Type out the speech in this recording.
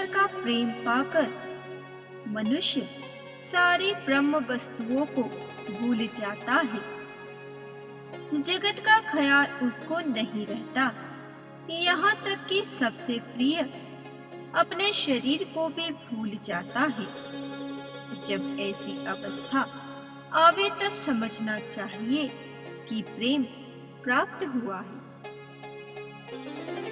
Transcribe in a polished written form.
का प्रेम पाकर मनुष्य सारी ब्रह्म वस्तुओं को भूल जाता है। जगत का ख्याल उसको नहीं रहता, यहाँ तक कि सबसे प्रिय अपने शरीर को भी भूल जाता है। जब ऐसी अवस्था आवे तब समझना चाहिए कि प्रेम प्राप्त हुआ है।